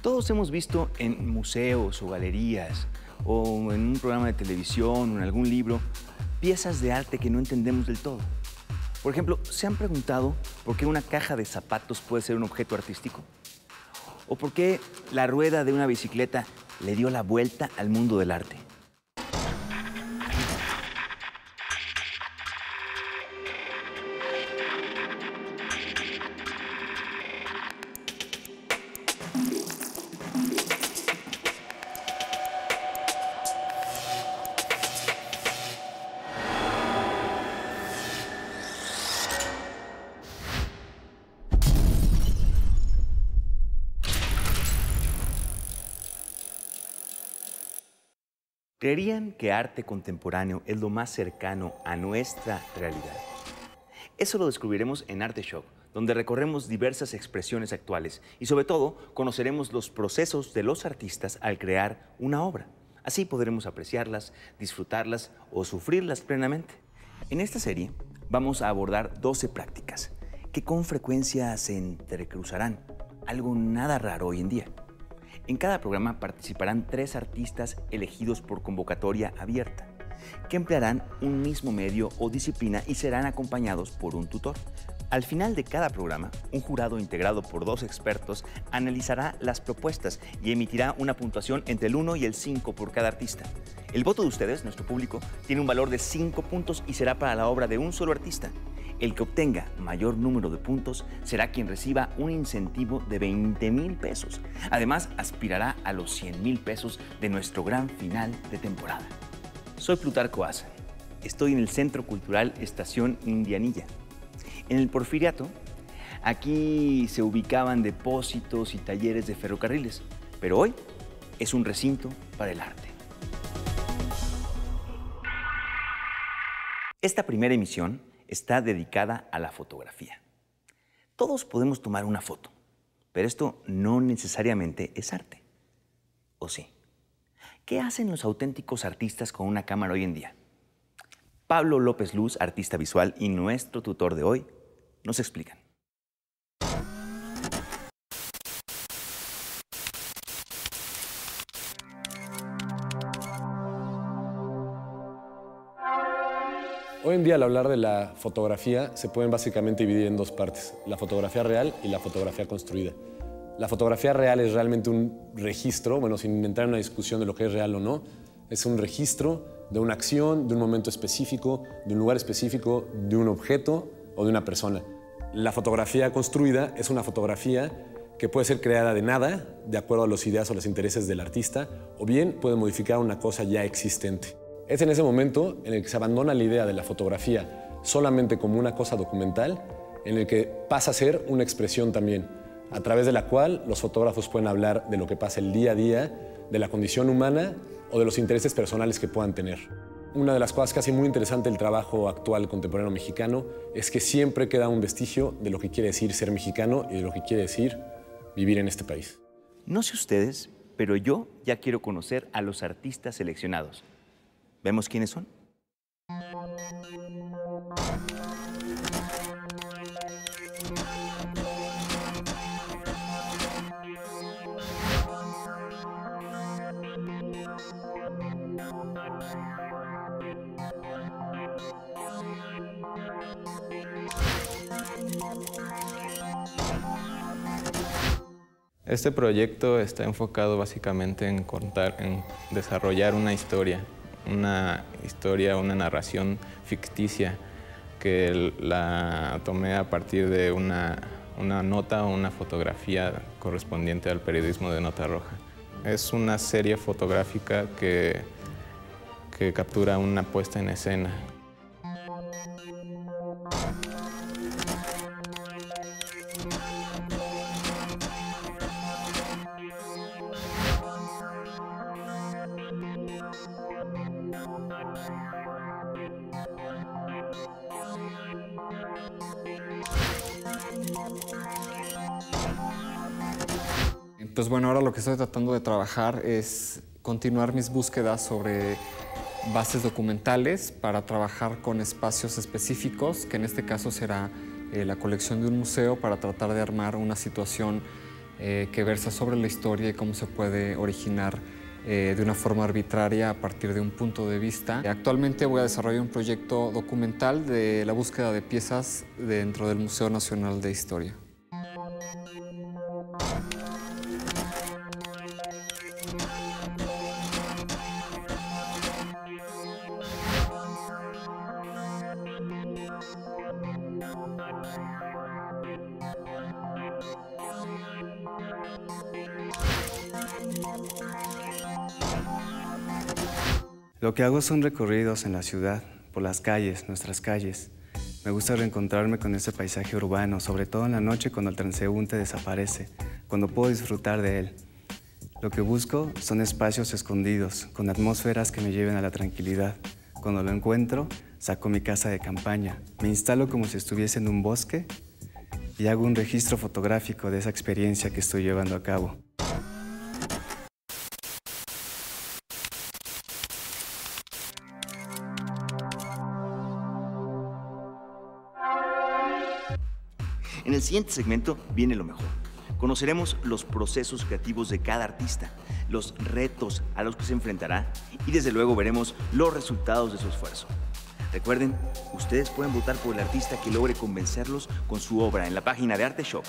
Todos hemos visto en museos o galerías o en un programa de televisión o en algún libro piezas de arte que no entendemos del todo. Por ejemplo, ¿se han preguntado por qué una caja de zapatos puede ser un objeto artístico? ¿O por qué la rueda de una bicicleta le dio la vuelta al mundo del arte? ¿Creerían que arte contemporáneo es lo más cercano a nuestra realidad? Eso lo descubriremos en Arte Shock, donde recorremos diversas expresiones actuales y sobre todo conoceremos los procesos de los artistas al crear una obra. Así podremos apreciarlas, disfrutarlas o sufrirlas plenamente. En esta serie vamos a abordar 12 prácticas que con frecuencia se entrecruzarán, algo nada raro hoy en día. En cada programa participarán 3 artistas elegidos por convocatoria abierta, que emplearán un mismo medio o disciplina y serán acompañados por un tutor. Al final de cada programa, un jurado integrado por 2 expertos analizará las propuestas y emitirá una puntuación entre el 1 y el 5 por cada artista. El voto de ustedes, nuestro público, tiene un valor de 5 puntos y será para la obra de un solo artista. El que obtenga mayor número de puntos será quien reciba un incentivo de 20,000 pesos. Además, aspirará a los 100,000 pesos de nuestro gran final de temporada. Soy Plutarco Asa. Estoy en el Centro Cultural Estación Indianilla. En el Porfiriato, aquí se ubicaban depósitos y talleres de ferrocarriles, pero hoy es un recinto para el arte. Esta primera emisión está dedicada a la fotografía. Todos podemos tomar una foto, pero esto no necesariamente es arte. ¿O sí? ¿Qué hacen los auténticos artistas con una cámara hoy en día? Pablo López Luz, artista visual y nuestro tutor de hoy, nos explican. Hoy en día, al hablar de la fotografía, se pueden básicamente dividir en 2 partes, la fotografía real y la fotografía construida. La fotografía real es realmente un registro, bueno, sin entrar en una discusión de lo que es real o no, es un registro de una acción, de un momento específico, de un lugar específico, de un objeto o de una persona. La fotografía construida es una fotografía que puede ser creada de nada, de acuerdo a las ideas o los intereses del artista, o bien puede modificar una cosa ya existente. Es en ese momento en el que se abandona la idea de la fotografía solamente como una cosa documental, en el que pasa a ser una expresión también, a través de la cual los fotógrafos pueden hablar de lo que pasa el día a día, de la condición humana o de los intereses personales que puedan tener. Una de las cosas que hace muy interesante el trabajo actual contemporáneo mexicano es que siempre queda un vestigio de lo que quiere decir ser mexicano y de lo que quiere decir vivir en este país. No sé ustedes, pero yo ya quiero conocer a los artistas seleccionados. ¿Vemos quiénes son? Este proyecto está enfocado básicamente en desarrollar una historia, una narración ficticia que la tomé a partir de una nota o una fotografía correspondiente al periodismo de Nota Roja. Es una serie fotográfica que captura una puesta en escena. Pues bueno, ahora lo que estoy tratando de trabajar es continuar mis búsquedas sobre bases documentales para trabajar con espacios específicos, que en este caso será la colección de un museo, para tratar de armar una situación que versa sobre la historia y cómo se puede originar de una forma arbitraria a partir de un punto de vista. Actualmente voy a desarrollar un proyecto documental de la búsqueda de piezas dentro del Museo Nacional de Historia. Lo que hago son recorridos en la ciudad, por las calles, nuestras calles. Me gusta reencontrarme con ese paisaje urbano, sobre todo en la noche cuando el transeúnte desaparece, cuando puedo disfrutar de él. Lo que busco son espacios escondidos, con atmósferas que me lleven a la tranquilidad. Cuando lo encuentro, saco mi casa de campaña, me instalo como si estuviese en un bosque y hago un registro fotográfico de esa experiencia que estoy llevando a cabo. En el siguiente segmento viene lo mejor. Conoceremos los procesos creativos de cada artista, los retos a los que se enfrentará y desde luego veremos los resultados de su esfuerzo. Recuerden, ustedes pueden votar por el artista que logre convencerlos con su obra en la página de Arteshock,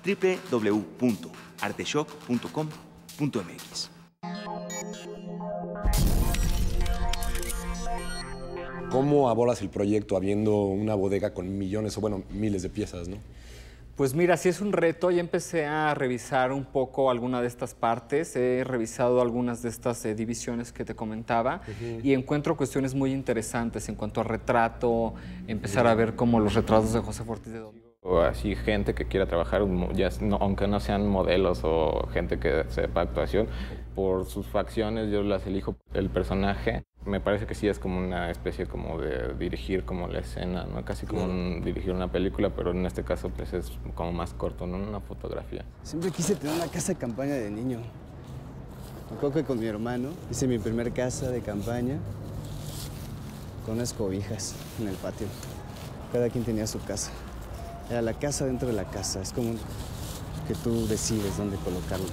www.arteshock.com.mx. ¿Cómo abordas el proyecto habiendo una bodega con millones o, bueno, miles de piezas, no? Pues mira, sí es un reto. Ya empecé a revisar un poco alguna de estas partes. He revisado algunas de estas divisiones que te comentaba y encuentro cuestiones muy interesantes en cuanto a retrato, empezar a ver como los retratos de José Ortiz de Domínguez. O así gente que quiera trabajar, aunque no sean modelos o gente que sepa actuación, por sus facciones yo las elijo. El personaje me parece que sí es como una especie como de dirigir como la escena, ¿no? Casi como dirigir una película, pero en este caso pues es como más corto, ¿no? Una fotografía. Siempre quise tener una casa de campaña de niño. Me acuerdo que con mi hermano hice mi primer casa de campaña con unas cobijas en el patio. Cada quien tenía su casa. Era la casa dentro de la casa. Es como que tú decides dónde colocarlo.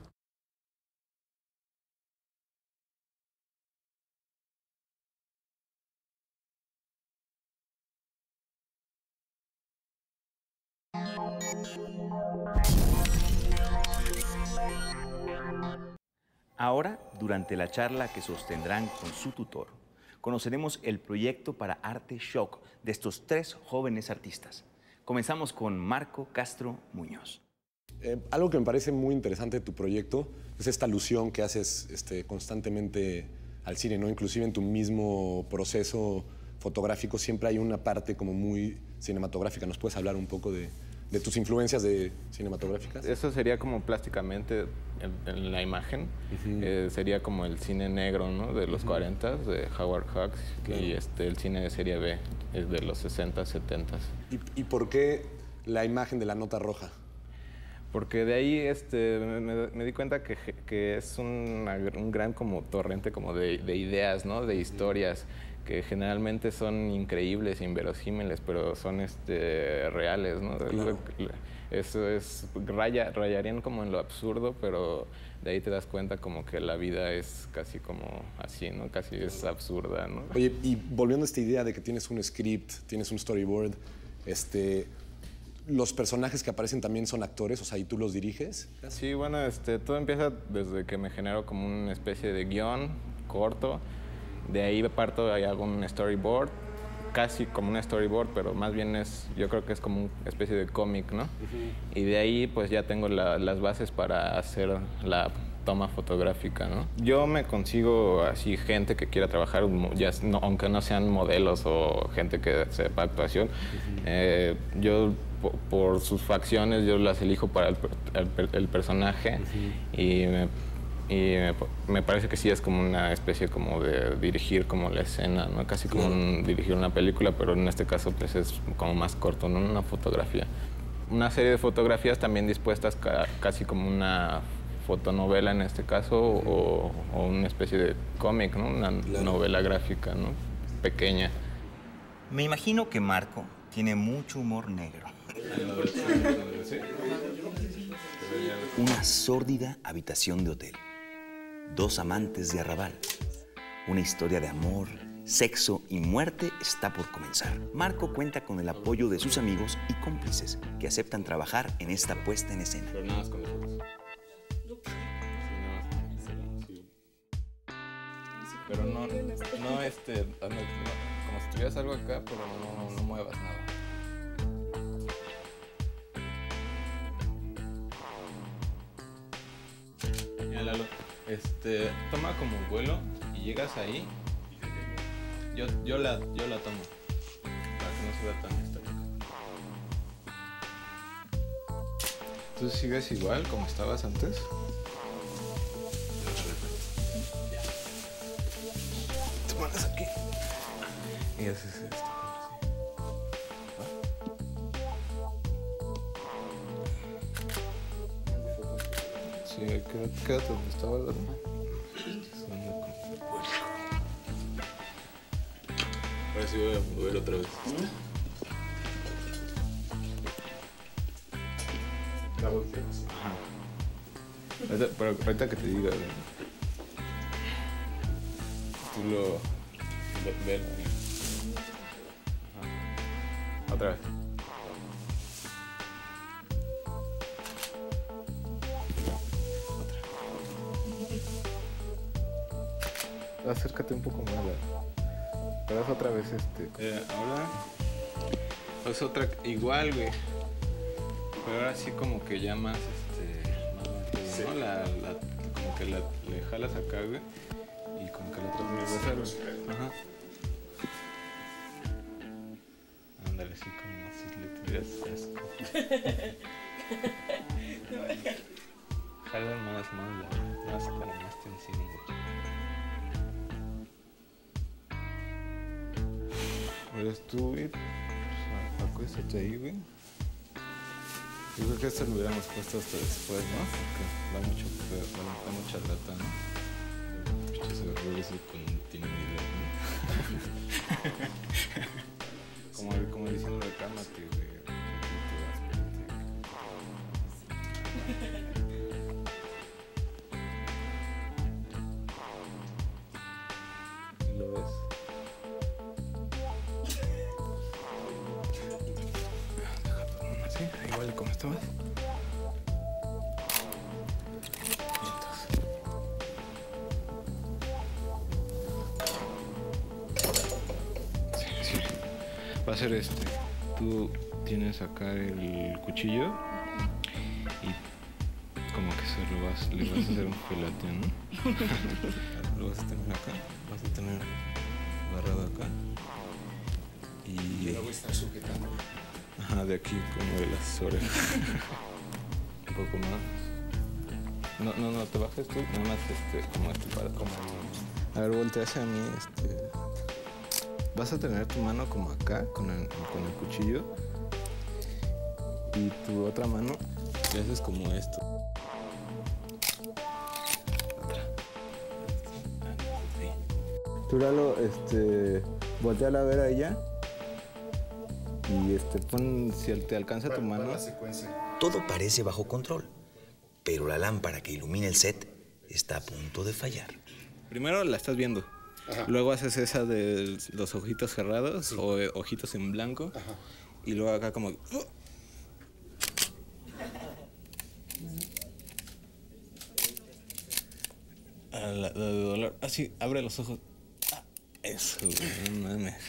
Ahora, durante la charla que sostendrán con su tutor, conoceremos el proyecto para Arteshock de estos tres jóvenes artistas. Comenzamos con Marco Castro Muñoz. Algo que me parece muy interesante de tu proyecto es esta alusión que haces constantemente al cine, ¿no? Inclusive en tu mismo proceso fotográfico siempre hay una parte como muy cinematográfica. ¿Nos puedes hablar un poco de tus influencias cinematográficas? Eso sería como plásticamente en la imagen, sería como el cine negro, ¿no? De los 40s, de Howard Hawks, y el cine de serie B, es de los 60s, 70s. ¿Y por qué la imagen de la nota roja? Porque de ahí me di cuenta que es un gran como torrente como de ideas, ¿no? De historias que generalmente son increíbles, inverosímiles, pero son reales, ¿no? Claro. Eso rayarían como en lo absurdo, pero de ahí te das cuenta como que la vida es casi como así, ¿no? Casi es absurda, ¿no? Oye, y volviendo a esta idea de que tienes un script, tienes un storyboard, ¿los personajes que aparecen también son actores? O sea, ¿y tú los diriges? Sí, bueno, todo empieza desde que me genero como una especie de guión corto. De ahí parto y hago un storyboard, casi como un storyboard, pero más bien yo creo que es como una especie de cómic, ¿no? Y de ahí pues ya tengo las bases para hacer la toma fotográfica, ¿no? Yo me consigo así gente que quiera trabajar, aunque no sean modelos o gente que sepa actuación. Yo por sus facciones yo las elijo para el personaje y me parece que sí es como una especie como de dirigir como la escena, ¿no? Casi como dirigir una película, pero en este caso pues es como más corto, ¿no? Una fotografía. Una serie de fotografías también dispuestas casi como una fotonovela en este caso o una especie de cómic, ¿no? Una novela gráfica, ¿no? Pequeña. Me imagino que Marco tiene mucho humor negro. Una sórdida habitación de hotel. Dos amantes de arrabal. Una historia de amor, sexo y muerte está por comenzar. Marco cuenta con el apoyo de sus amigos y cómplices que aceptan trabajar en esta puesta en escena. Pero nada más con nosotros. Pero no, como si tuvieras algo acá, pero no muevas nada. Mira, Lalo, toma como vuelo y llegas ahí. Yo la tomo, para que no se vea tan histórico. ¿Tú sigues igual como estabas antes? Te pones aquí y haces esto. Sí, quédate donde estaba, ¿verdad? Ahora sí voy a mover otra vez. Ajá. Pero ahorita que te diga, tú lo ves. Otra vez. Acércate un poco más. Pero haz otra vez ahora haz otra igual, güey. Pero ahora sí como que ya más sí. ¿No? Como que le jalas acá, güey. Y como que la otra vez vas a hacer. Ajá. Ándale, así como si le tuvieras asco. Jala más para más tensión, güey. Eres tú, güey. Pues, acuéstate ahí, güey. Yo creo que esto lo hubiéramos puesto hasta después, ¿no? Porque da mucha lata, ¿no? Muchos errores de continuidad, ¿no? como diciendo de cálmate, güey. ¿Lo ves? Sí, igual como estabas. Sí. Va a ser Tú tienes acá el cuchillo y como que le vas a hacer un filateo, ¿no? Lo vas a tener acá, vas a tener agarrado acá. Y lo voy a estar sujetando. Ajá, de aquí como de las orejas. Un poco más. No, te bajes tú, nada más como para tomar. A ver, voltea hacia mí, Vas a tener tu mano como acá, con el cuchillo. Y tu otra mano, le haces como esto. Otra. Tú, Lalo, voltea a ver a ella. Y pon, si te alcanza tu mano. Todo parece bajo control, pero la lámpara que ilumina el set está a punto de fallar. Primero la estás viendo. Ajá. Luego haces esa de los ojitos cerrados, sí, o ojitos en blanco. Ajá. Y luego acá como... La de dolor. Así, abre los ojos. Eso, no mames.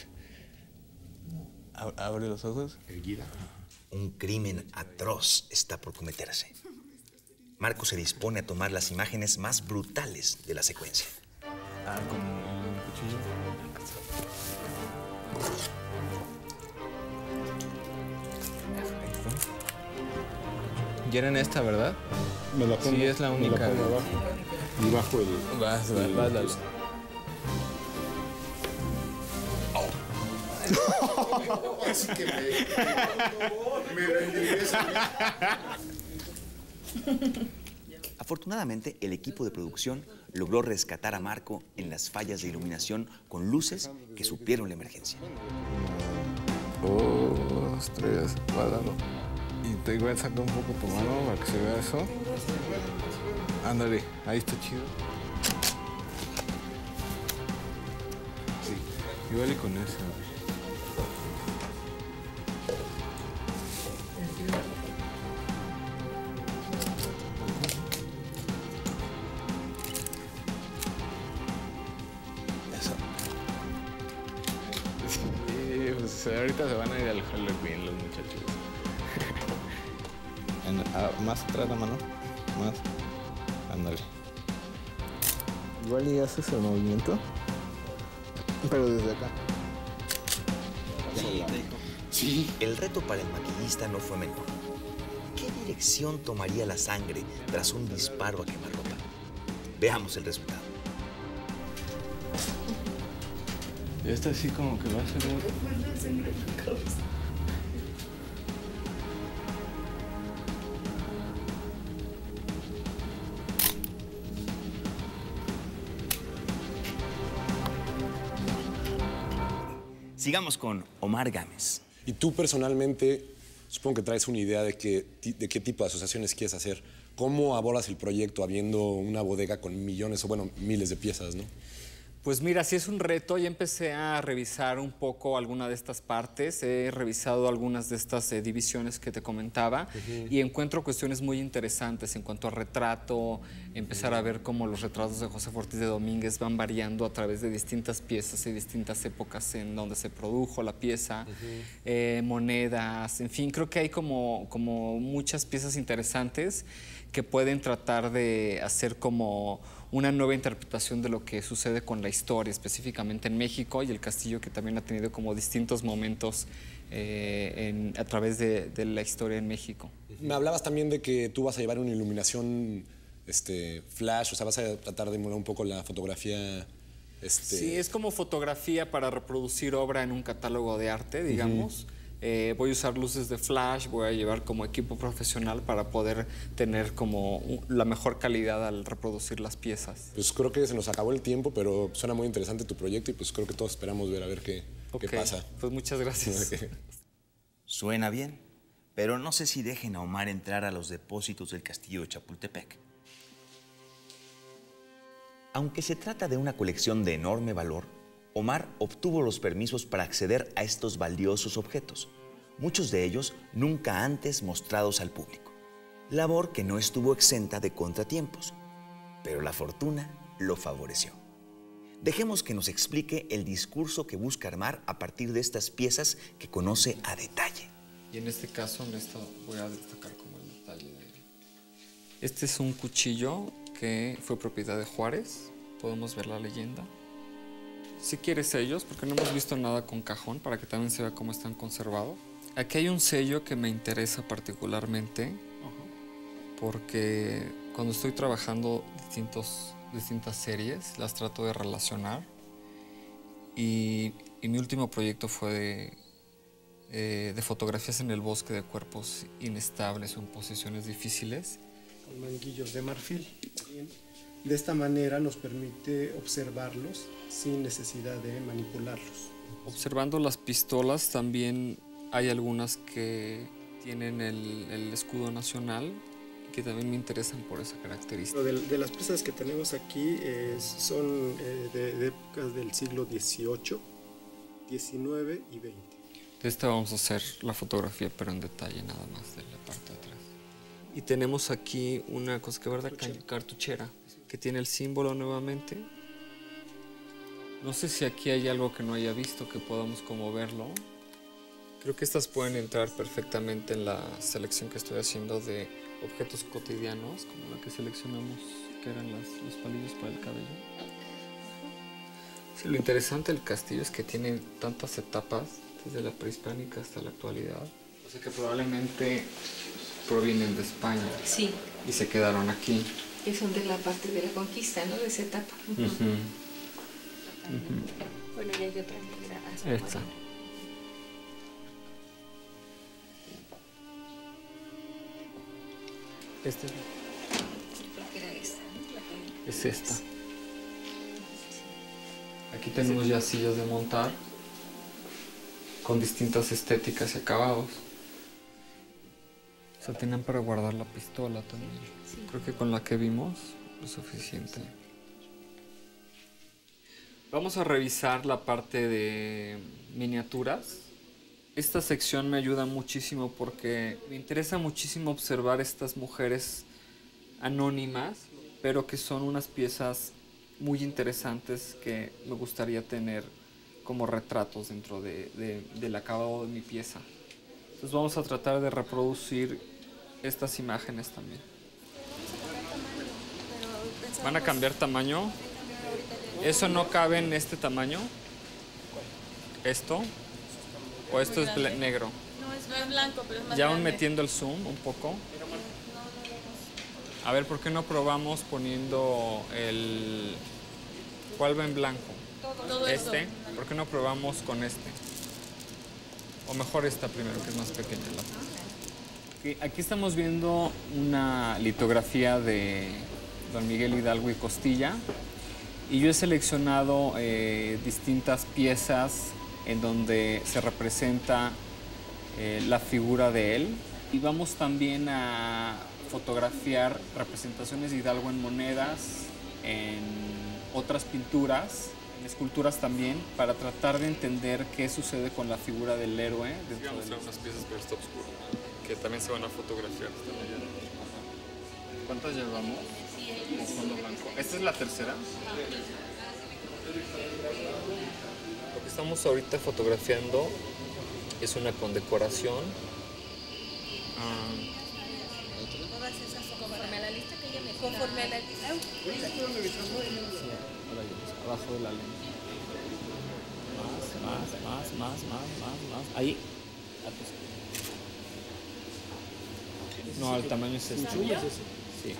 Abre los ojos. Erguida. Un crimen atroz está por cometerse. Marco se dispone a tomar las imágenes más brutales de la secuencia. Con el cuchillo. Ya era en esta, ¿verdad? Me la pongo. Sí, es la única. Me la pongo abajo. Y bajo el... Vas. Así que me regresa. Afortunadamente, el equipo de producción logró rescatar a Marco en las fallas de iluminación con luces que supieron la emergencia. 2, 3, va dando. Y te igual saca un poco tu mano para que se vea eso. Ándale, ahí está chido. Sí, igual y con eso. Eso. Sí, pues ahorita se van a ir al Halloween los muchachos. Más atrás la mano, más. Ándale. Igual y haces el movimiento, pero desde acá. Sí. El reto para el maquillista no fue menor. ¿Qué dirección tomaría la sangre tras un disparo a quemarropa? Veamos el resultado. Ya está así como que va a ser un... Sigamos con Omar Gámez. Y tú personalmente, supongo que traes una idea de qué tipo de asociaciones quieres hacer. ¿Cómo abordas el proyecto habiendo una bodega con millones o, bueno, miles de piezas, ¿no? Pues mira, sí es un reto. Ya empecé a revisar un poco alguna de estas partes. He revisado algunas de estas divisiones que te comentaba y encuentro cuestiones muy interesantes en cuanto a retrato, empezar a ver cómo los retratos de José Ortiz de Domínguez van variando a través de distintas piezas y distintas épocas en donde se produjo la pieza, monedas, en fin, creo que hay como muchas piezas interesantes que pueden tratar de hacer como una nueva interpretación de lo que sucede con la historia, específicamente en México, y el castillo que también ha tenido como distintos momentos a través de la historia en México. Me hablabas también de que tú vas a llevar una iluminación flash, o sea, vas a tratar de emular un poco la fotografía. Sí, es como fotografía para reproducir obra en un catálogo de arte, digamos. Voy a usar luces de flash, voy a llevar como equipo profesional para poder tener como la mejor calidad al reproducir las piezas. Pues creo que se nos acabó el tiempo, pero suena muy interesante tu proyecto y pues creo que todos esperamos ver a ver qué pasa. Pues muchas gracias. Suena bien, pero no sé si dejen a Omar entrar a los depósitos del castillo de Chapultepec. Aunque se trata de una colección de enorme valor, Omar obtuvo los permisos para acceder a estos valiosos objetos, muchos de ellos nunca antes mostrados al público. Labor que no estuvo exenta de contratiempos, pero la fortuna lo favoreció. Dejemos que nos explique el discurso que busca armar a partir de estas piezas que conoce a detalle. Y en este caso, en esto voy a destacar como el detalle de él. Este es un cuchillo que fue propiedad de Juárez. Podemos ver la leyenda. Si quieres sellos, porque no hemos visto nada con cajón, para que también se vea cómo están conservados. Aquí hay un sello que me interesa particularmente, porque cuando estoy trabajando distintas series, las trato de relacionar. Y mi último proyecto fue de fotografías en el bosque de cuerpos inestables o en posiciones difíciles. Con manguillos de marfil. De esta manera nos permite observarlos sin necesidad de manipularlos. Observando las pistolas, también hay algunas que tienen el escudo nacional y que también me interesan por esa característica. De las piezas que tenemos aquí son de épocas del siglo XVIII, XIX y XX. De esta vamos a hacer la fotografía, pero en detalle nada más de la parte de atrás. Y tenemos aquí una cosa que verdad cartuchera, que tiene el símbolo nuevamente. No sé si aquí hay algo que no haya visto, que podamos como verlo. Creo que estas pueden entrar perfectamente en la selección que estoy haciendo de objetos cotidianos, como la que seleccionamos, que eran los palillos para el cabello. Sí, lo interesante del castillo es que tiene tantas etapas, desde la prehispánica hasta la actualidad. O sea que probablemente provienen de España. Sí. Y se quedaron aquí. Que son de la parte de la conquista, ¿no? De esa etapa. Bueno, y hay otra negra. Esta. Esta Creo que era esta, ¿no? es esta. Aquí tenemos ya sillas de montar con distintas estéticas y acabados. sea, tenían para guardar la pistola también. Sí. Creo que con la que vimos es suficiente. Vamos a revisar la parte de miniaturas. Esta sección me ayuda muchísimo porque me interesa muchísimo observar estas mujeres anónimas, pero que son unas piezas muy interesantes que me gustaría tener como retratos dentro del acabado de mi pieza. Entonces vamos a tratar de reproducir estas imágenes también. ¿Van a cambiar tamaño? ¿Eso no cabe en este tamaño? ¿Esto? ¿O esto es negro? No, es blanco, pero es más ya grande. aún metiendo el zoom un poco. A ver, ¿por qué no probamos poniendo el... ¿Cuál va en blanco? Todo ¿Este? esto. ¿Por qué no probamos con este? O mejor esta primero, que es más pequeña. Aquí estamos viendo una litografía de Don Miguel Hidalgo y Costilla. Y yo he seleccionado distintas piezas en donde se representa la figura de él. Y vamos también a fotografiar representaciones de Hidalgo en monedas, en otras pinturas, en esculturas también, para tratar de entender qué sucede con la figura del héroe. Vamos a ver unas piezas, pero está oscuro, que también se van a fotografiar. ¿Cuántas llevamos? Con fondo blanco. ¿Esta es la tercera? Lo que estamos ahorita fotografiando es una condecoración. Conforme a la lista que ella me dio. Conforme a la lista. Abajo de la lente. Más. Ahí. No, el tamaño es este. Sí.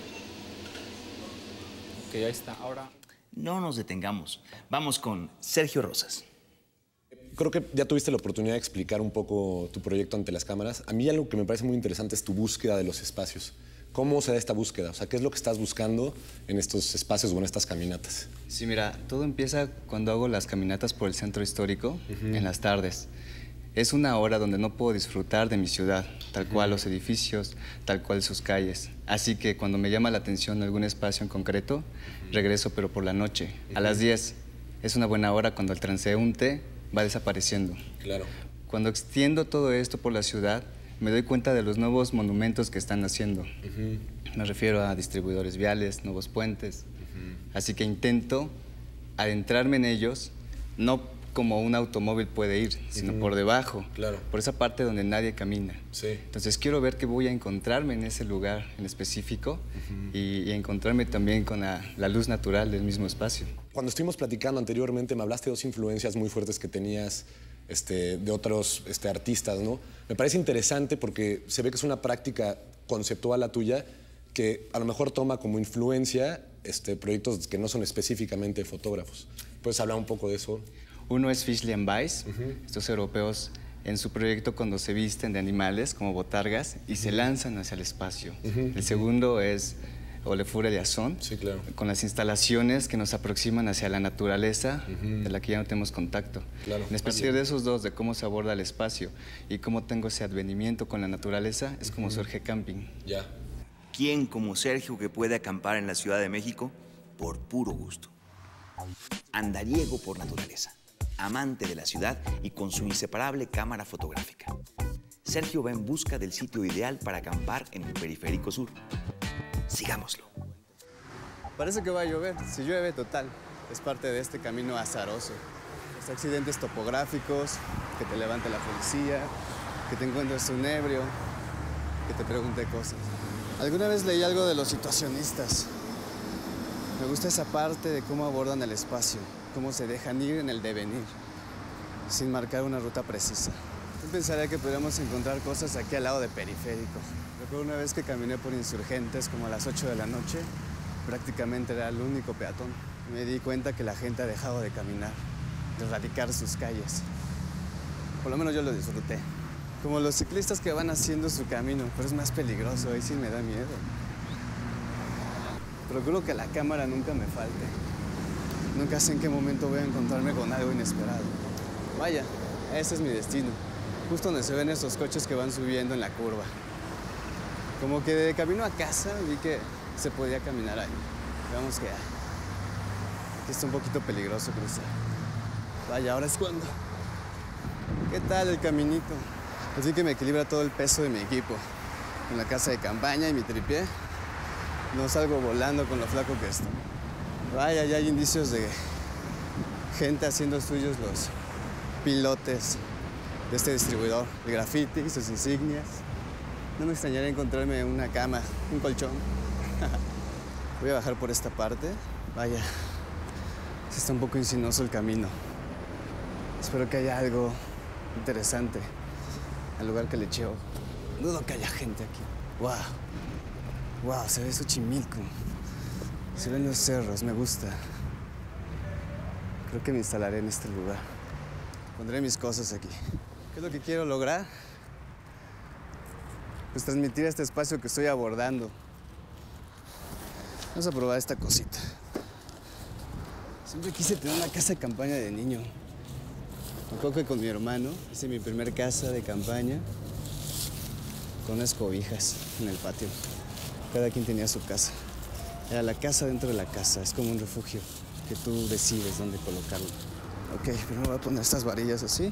Ok, ahí está. Ahora... No nos detengamos. Vamos con Sergio Rosas. Creo que ya tuviste la oportunidad de explicar un poco tu proyecto ante las cámaras. A mí algo que me parece muy interesante es tu búsqueda de los espacios. ¿Cómo se da esta búsqueda? O sea, ¿qué es lo que estás buscando en estos espacios o en estas caminatas? Sí, mira, todo empieza cuando hago las caminatas por el centro histórico en las tardes. Es una hora donde no puedo disfrutar de mi ciudad, tal cual los edificios, tal cual sus calles. Así que cuando me llama la atención algún espacio en concreto, regreso pero por la noche, a las 10. Es una buena hora cuando el transeúnte va desapareciendo. Claro. Cuando extiendo todo esto por la ciudad, me doy cuenta de los nuevos monumentos que están haciendo. Me refiero a distribuidores viales, nuevos puentes. Así que intento adentrarme en ellos, no como un automóvil puede ir, sino por debajo, por esa parte donde nadie camina. Sí. Entonces quiero ver qué voy a encontrarme en ese lugar en específico y encontrarme también con la luz natural del mismo espacio. Cuando estuvimos platicando anteriormente, me hablaste de dos influencias muy fuertes que tenías de otros artistas, ¿no? Me parece interesante porque se ve que es una práctica conceptual la tuya que a lo mejor toma como influencia proyectos que no son específicamente fotógrafos. ¿Puedes hablar un poco de eso? Uno es Fishley and Weiss, estos europeos en su proyecto cuando se visten de animales como botargas y se lanzan hacia el espacio. El segundo es Olafur Eliasson, con las instalaciones que nos aproximan hacia la naturaleza de la que ya no tenemos contacto. En especial de esos dos, de cómo se aborda el espacio y cómo tengo ese advenimiento con la naturaleza, es como surge camping. ¿Quién como Sergio que puede acampar en la Ciudad de México por puro gusto? Andariego por naturaleza, amante de la ciudad y con su inseparable cámara fotográfica. Sergio va en busca del sitio ideal para acampar en el Periférico Sur. Sigámoslo. Parece que va a llover. Si llueve, total. Es parte de este camino azaroso. Los accidentes topográficos, que te levante la policía, que te encuentres un ebrio, que te pregunte cosas. Alguna vez leí algo de los situacionistas. Me gusta esa parte de cómo abordan el espacio, cómo se dejan ir en el devenir, sin marcar una ruta precisa. Yo pensaría que podríamos encontrar cosas aquí al lado de Periférico. Recuerdo una vez que caminé por Insurgentes como a las 8 de la noche, prácticamente era el único peatón. Me di cuenta que la gente ha dejado de caminar, de erradicar sus calles. Por lo menos yo lo disfruté. Como los ciclistas que van haciendo su camino, pero es más peligroso, ahí sí me da miedo. Procuro que la cámara nunca me falte. Nunca sé en qué momento voy a encontrarme con algo inesperado. Vaya, ese es mi destino. Justo donde se ven esos coches que van subiendo en la curva. Como que de camino a casa vi que se podía caminar ahí. Digamos que aquí está un poquito peligroso cruzar. Vaya, ahora es cuando. ¿Qué tal el caminito? Así que me equilibra todo el peso de mi equipo. Con la casa de campaña y mi tripié, no salgo volando con lo flaco que estoy. Vaya, ya hay indicios de gente haciendo suyos los pilotes de este distribuidor, el graffiti, sus insignias. No me extrañaría encontrarme una cama, un colchón. Voy a bajar por esta parte. Vaya, sí está un poco insinuoso el camino. Espero que haya algo interesante al lugar que le eché ojo. Dudo que haya gente aquí. ¡Wow! ¡Wow! Se ve Xochimilco. Se ven los cerros, me gusta. Creo que me instalaré en este lugar. Pondré mis cosas aquí. ¿Qué es lo que quiero lograr? Pues transmitir este espacio que estoy abordando. Vamos a probar esta cosita. Siempre quise tener una casa de campaña de niño. Me acuerdo que con mi hermano hice mi primer casa de campaña con unas cobijas en el patio. Cada quien tenía su casa. Era la casa dentro de la casa. Es como un refugio que tú decides dónde colocarlo. Ok, primero voy a poner estas varillas así.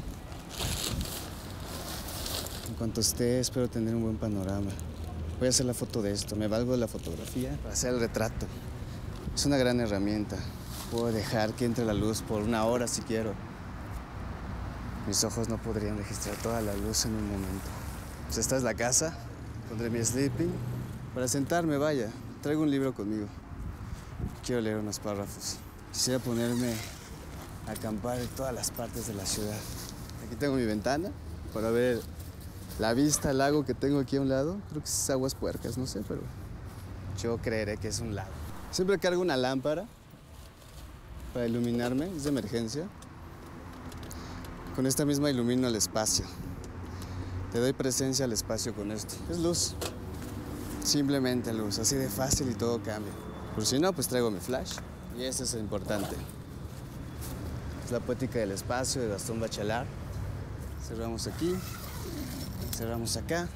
En cuanto esté, espero tener un buen panorama. Voy a hacer la foto de esto. Me valgo de la fotografía para hacer el retrato. Es una gran herramienta. Puedo dejar que entre la luz por una hora si quiero. Mis ojos no podrían registrar toda la luz en un momento. Pues esta es la casa. Pondré mi sleeping. Para sentarme, vaya. Traigo un libro conmigo. Quiero leer unos párrafos. Quisiera ponerme a acampar en todas las partes de la ciudad. Aquí tengo mi ventana para ver la vista al lago que tengo aquí a un lado. Creo que es Aguas Puercas, no sé, pero yo creeré que es un lago. Siempre cargo una lámpara para iluminarme, es de emergencia. Con esta misma ilumino el espacio. Te doy presencia al espacio con esto. Es luz. Simplemente luz, así de fácil y todo cambia. Por si no, pues traigo mi flash. Y eso es importante. Es la poética del espacio de Gastón Bachelard. Cerramos aquí, cerramos acá.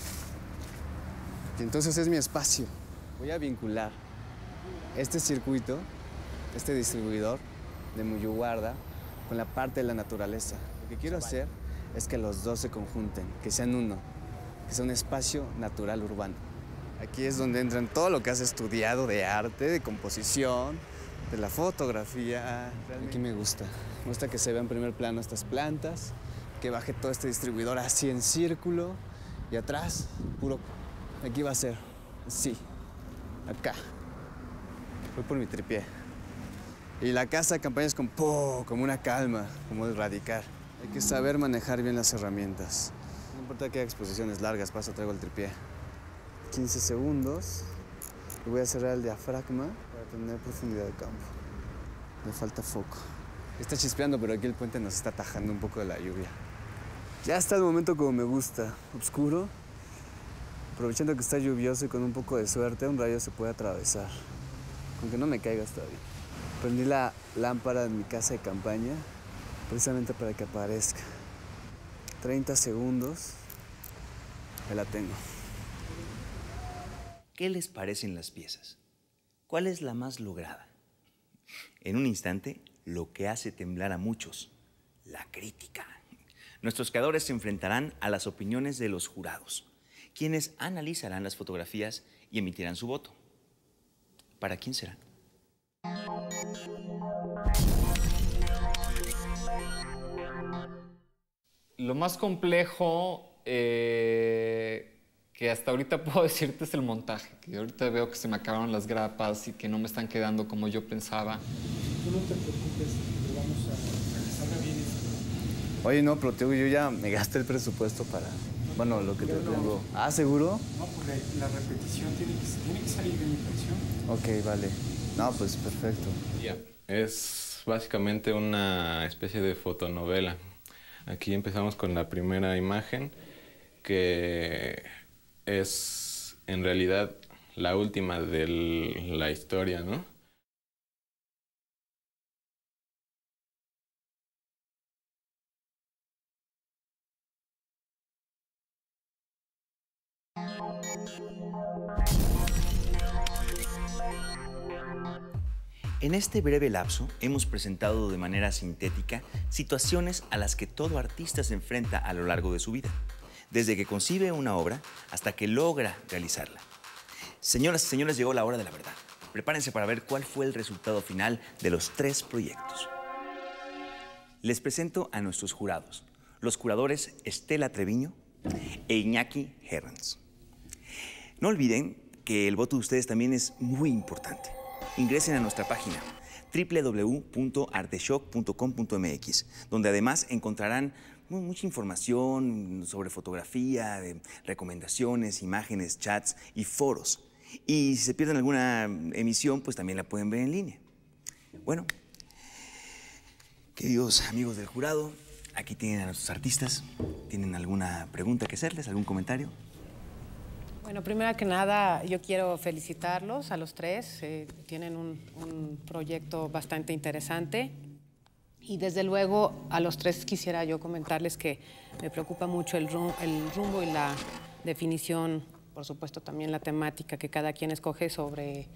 Y entonces es mi espacio. Voy a vincular este circuito, este distribuidor de Muyuguarda con la parte de la naturaleza. Lo que quiero hacer es que los dos se conjunten, que sean uno, que sea un espacio natural urbano. Aquí es donde entran todo lo que has estudiado de arte, de composición, de la fotografía. Aquí me gusta que se vea en primer plano estas plantas, que baje todo este distribuidor así en círculo y atrás, puro. Aquí va a ser, sí, acá. Voy por mi tripié. Y la casa de campaña es como una calma, como el radicar. Hay que saber manejar bien las herramientas. No importa que haya exposiciones largas, paso, traigo el tripié. 15 segundos. Y voy a cerrar el diafragma para tener profundidad de campo. Me falta foco. Está chispeando, pero aquí el puente nos está atajando un poco de la lluvia. Ya está el momento como me gusta. Oscuro. Aprovechando que está lluvioso y con un poco de suerte, un rayo se puede atravesar. Con que no me caiga está bien. Prendí la lámpara en mi casa de campaña precisamente para que aparezca. 30 segundos. Ya la tengo. ¿Qué les parecen las piezas? ¿Cuál es la más lograda? En un instante, lo que hace temblar a muchos, la crítica. Nuestros creadores se enfrentarán a las opiniones de los jurados, quienes analizarán las fotografías y emitirán su voto. ¿Para quién será? Lo más complejo que hasta ahorita puedo decirte es el montaje, que ahorita veo que se me acabaron las grapas y que no me están quedando como yo pensaba. Tú no te preocupes, pero vamos a que salga bien esto. Oye, no, pero yo ya me gasté el presupuesto para, bueno, lo que te tengo. ¿Ah, seguro? No, pues la repetición tiene que salir de mi impresión. Ok, vale. No, pues perfecto. Ya, es básicamente una especie de fotonovela. Aquí empezamos con la primera imagen, que es en realidad la última de la historia, ¿no? En este breve lapso hemos presentado de manera sintética situaciones a las que todo artista se enfrenta a lo largo de su vida, desde que concibe una obra hasta que logra realizarla. Señoras y señores, llegó la hora de la verdad. Prepárense para ver cuál fue el resultado final de los 3 proyectos. Les presento a nuestros jurados, los curadores Estela Treviño e Iñaki Herranz. No olviden que el voto de ustedes también es muy importante. Ingresen a nuestra página www.arteshock.com.mx, donde además encontrarán mucha información sobre fotografía, recomendaciones, imágenes, chats y foros. Y si se pierden alguna emisión, pues también la pueden ver en línea. Bueno, queridos amigos del jurado, aquí tienen a nuestros artistas. ¿Tienen alguna pregunta que hacerles, algún comentario? Bueno, primero que nada, yo quiero felicitarlos a los 3. Tienen un proyecto bastante interesante. Y desde luego, a los 3 quisiera yo comentarles que me preocupa mucho el rumbo y la definición, por supuesto también la temática que cada quien escoge sobre,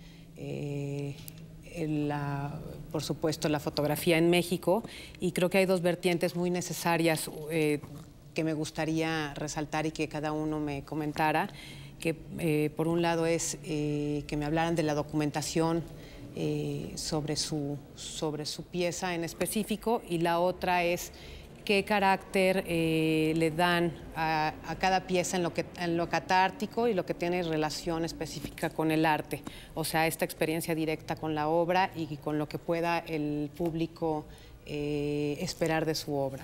por supuesto, la fotografía en México. Y creo que hay 2 vertientes muy necesarias que me gustaría resaltar y que cada uno me comentara. Que por un lado es que me hablaran de la documentación sobre su pieza en específico, y la otra es qué carácter le dan a cada pieza en lo catártico y lo que tiene relación específica con el arte, o sea, esta experiencia directa con la obra y con lo que pueda el público esperar de su obra.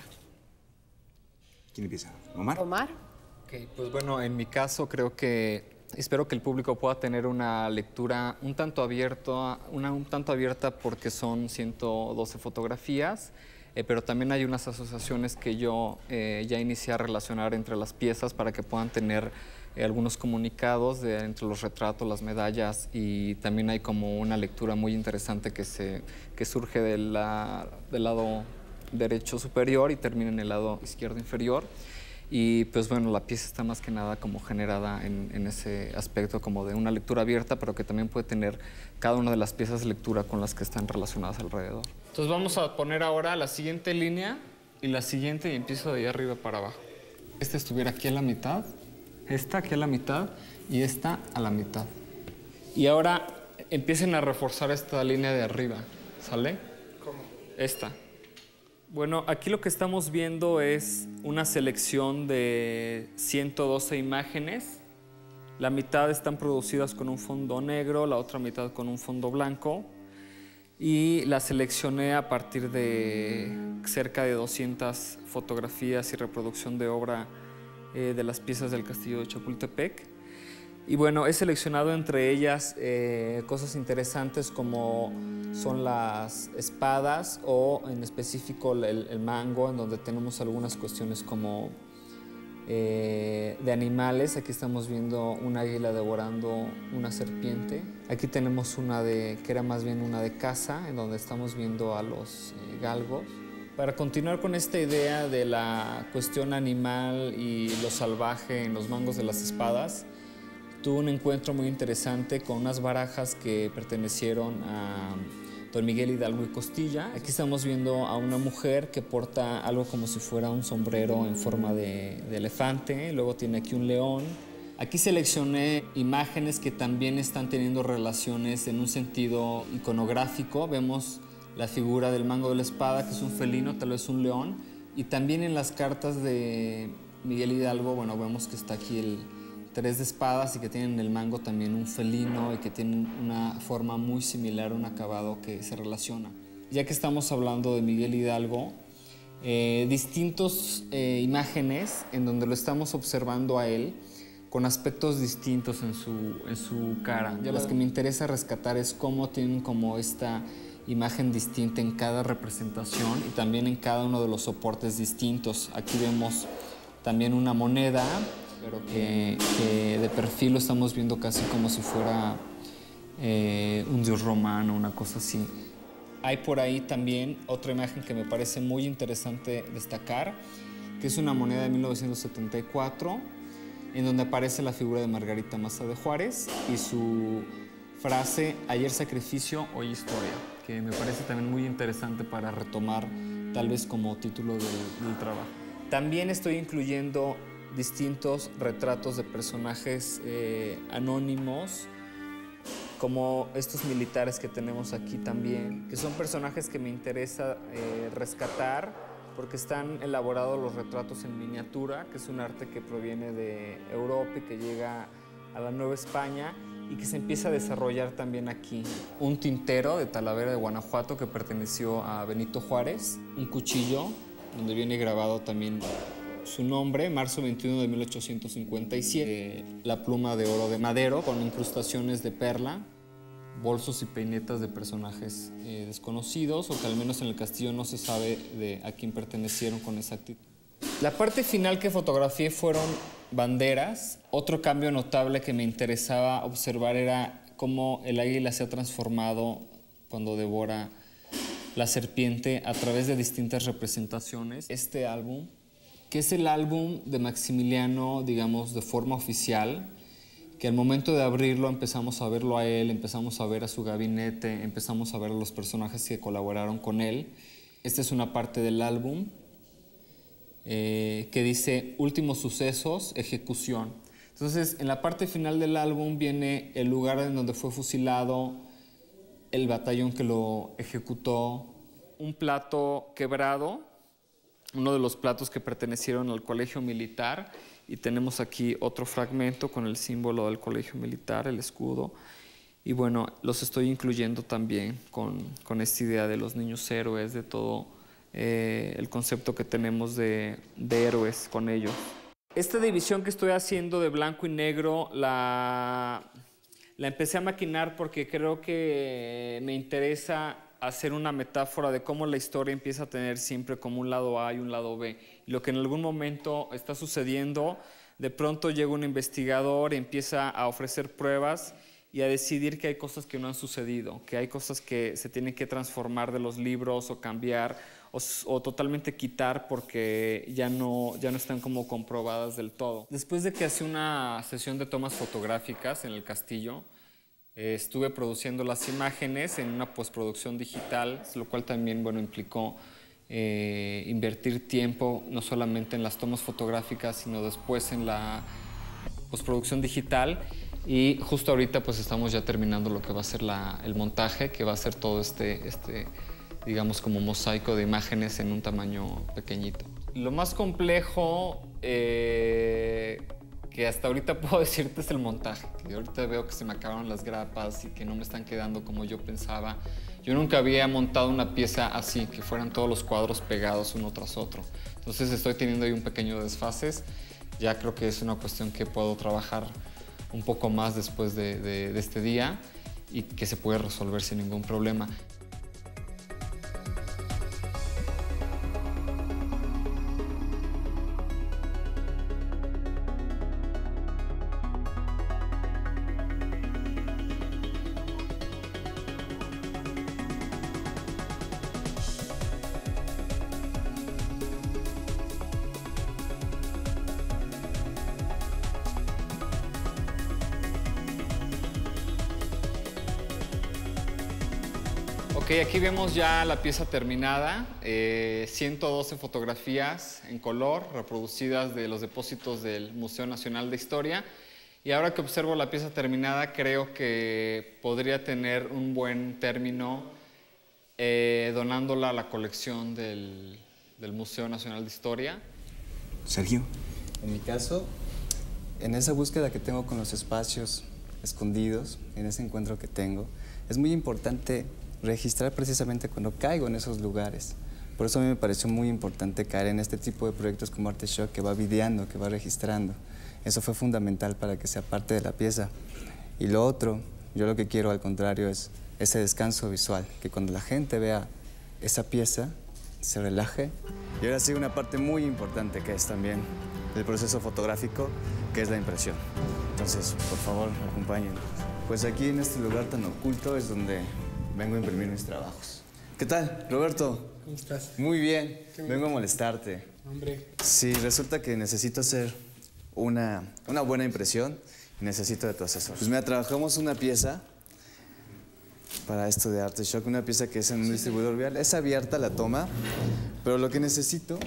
¿Quién empieza? ¿Omar? ¿Omar? Okay, pues bueno, en mi caso espero que el público pueda tener una lectura un tanto abierta porque son 112 fotografías, pero también hay unas asociaciones que yo ya inicié a relacionar entre las piezas para que puedan tener algunos comunicados entre los retratos, las medallas, y también hay como una lectura muy interesante que surge del lado derecho superior y termina en el lado izquierdo inferior. Y pues bueno, la pieza está más que nada como generada en ese aspecto como de una lectura abierta, pero que también puede tener cada una de las piezas de lectura con las que están relacionadas alrededor. Entonces vamos a poner ahora la siguiente línea y la siguiente, y empiezo de ahí arriba para abajo. Esta estuviera aquí a la mitad, esta aquí a la mitad y esta a la mitad. Y ahora empiecen a reforzar esta línea de arriba, ¿sale? ¿Cómo? Esta. Bueno, aquí lo que estamos viendo es una selección de 112 imágenes. La mitad están producidas con un fondo negro, la otra mitad con un fondo blanco. Y la seleccioné a partir de cerca de 200 fotografías y reproducción de obra de las piezas del Castillo de Chapultepec. Y bueno, he seleccionado entre ellas cosas interesantes como son las espadas o en específico el mango, en donde tenemos algunas cuestiones como de animales. Aquí estamos viendo un águila devorando una serpiente. Aquí tenemos una que era más bien una de caza, en donde estamos viendo a los galgos. Para continuar con esta idea de la cuestión animal y lo salvaje en los mangos de las espadas, tuve un encuentro muy interesante con unas barajas que pertenecieron a don Miguel Hidalgo y Costilla. Aquí estamos viendo a una mujer que porta algo como si fuera un sombrero en forma de elefante, luego tiene aquí un león. Aquí seleccioné imágenes que también están teniendo relaciones en un sentido iconográfico. Vemos la figura del mango de la espada, que es un felino, tal vez un león, y también en las cartas de Miguel Hidalgo, bueno, vemos que está aquí el 3 de espadas y que tienen en el mango también un felino y que tienen una forma muy similar, un acabado que se relaciona. Ya que estamos hablando de Miguel Hidalgo, distintos imágenes en donde lo estamos observando a él con aspectos distintos en su cara. Ya las que me interesa rescatar es cómo tienen como esta imagen distinta en cada representación y también en cada uno de los soportes distintos. Aquí vemos también una moneda, pero que de perfil lo estamos viendo casi como si fuera un dios romano, una cosa así. Hay por ahí también otra imagen que me parece muy interesante destacar, que es una moneda de 1974. en donde aparece la figura de Margarita Maza de Juárez y su frase, ayer sacrificio, hoy historia, que me parece también muy interesante para retomar tal vez como título del trabajo. También estoy incluyendo distintos retratos de personajes anónimos, como estos militares que tenemos aquí también, que son personajes que me interesa rescatar porque están elaborados los retratos en miniatura, que es un arte que proviene de Europa y que llega a la Nueva España y que se empieza a desarrollar también aquí. Un tintero de Talavera de Guanajuato que perteneció a Benito Juárez, un cuchillo donde viene grabado también su nombre, marzo 21 de 1857, la pluma de oro de Madero con incrustaciones de perla, bolsos y peinetas de personajes desconocidos o que al menos en el castillo no se sabe a quién pertenecieron con exactitud. La parte final que fotografié fueron banderas. Otro cambio notable que me interesaba observar era cómo el águila se ha transformado cuando devora la serpiente a través de distintas representaciones. Este álbum, que es el álbum de Maximiliano, digamos, de forma oficial, que al momento de abrirlo empezamos a verlo a él, empezamos a ver a su gabinete, empezamos a ver a los personajes que colaboraron con él. Esta es una parte del álbum que dice Últimos sucesos, ejecución. Entonces, en la parte final del álbum viene el lugar en donde fue fusilado, el batallón que lo ejecutó, un plato quebrado, uno de los platos que pertenecieron al colegio militar, y tenemos aquí otro fragmento con el símbolo del colegio militar, el escudo. Y bueno, los estoy incluyendo también con esta idea de los niños héroes, de todo el concepto que tenemos de héroes con ellos. Esta división que estoy haciendo de blanco y negro la empecé a maquinar porque creo que me interesa hacer una metáfora de cómo la historia empieza a tener siempre como un lado A y un lado B. Y lo que en algún momento está sucediendo, de pronto llega un investigador y empieza a ofrecer pruebas y a decidir que hay cosas que no han sucedido, que hay cosas que se tienen que transformar de los libros o cambiar o totalmente quitar porque ya no están como comprobadas del todo. Después de que hacía una sesión de tomas fotográficas en el castillo, estuve produciendo las imágenes en una postproducción digital, lo cual también implicó invertir tiempo no solamente en las tomas fotográficas, sino después en la postproducción digital. Y justo ahorita pues estamos ya terminando lo que va a ser el montaje, que va a ser todo digamos como mosaico de imágenes en un tamaño pequeñito. Lo más complejo que hasta ahorita puedo decirte es el montaje. Que ahorita veo que se me acabaron las grapas y que no me están quedando como yo pensaba. Yo nunca había montado una pieza así, que fueran todos los cuadros pegados uno tras otro. Entonces estoy teniendo ahí un pequeño desfases. Ya creo que es una cuestión que puedo trabajar un poco más después de este día y que se puede resolver sin ningún problema. Ok, aquí vemos ya la pieza terminada, 112 fotografías en color reproducidas de los depósitos del Museo Nacional de Historia. Y ahora que observo la pieza terminada, creo que podría tener un buen término donándola a la colección del Museo Nacional de Historia. Sergio. En mi caso, en esa búsqueda que tengo con los espacios escondidos, en ese encuentro que tengo, es muy importante registrar precisamente cuando caigo en esos lugares. Por eso a mí me pareció muy importante caer en este tipo de proyectos como Arteshock, que va videando, que va registrando. Eso fue fundamental para que sea parte de la pieza. Y lo otro, yo lo que quiero al contrario es ese descanso visual, que cuando la gente vea esa pieza, se relaje. Y ahora sí, una parte muy importante que es también el proceso fotográfico, que es la impresión. Entonces, por favor, acompáñenme. Pues aquí en este lugar tan oculto es donde vengo a imprimir mis trabajos. ¿Qué tal, Roberto? ¿Cómo estás? Muy bien. Vengo a molestarte. Hombre. Sí, resulta que necesito hacer una buena impresión y necesito de tu asesor. Pues mira, trabajamos una pieza para esto de Arteshock, una pieza que es en un distribuidor vial. Es abierta la toma, pero lo que necesito